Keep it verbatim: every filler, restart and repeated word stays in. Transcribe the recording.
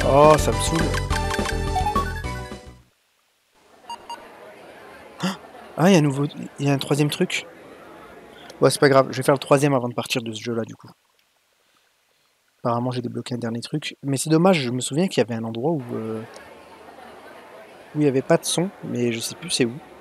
Oh, ça me saoule. Ah, il y a un nouveau... Il y a un troisième truc. Ouais, c'est pas grave, je vais faire le troisième avant de partir de ce jeu-là, du coup. Apparemment, j'ai débloqué un dernier truc. Mais c'est dommage, je me souviens qu'il y avait un endroit où... euh, où il n'y avait pas de son, mais je sais plus c'est où.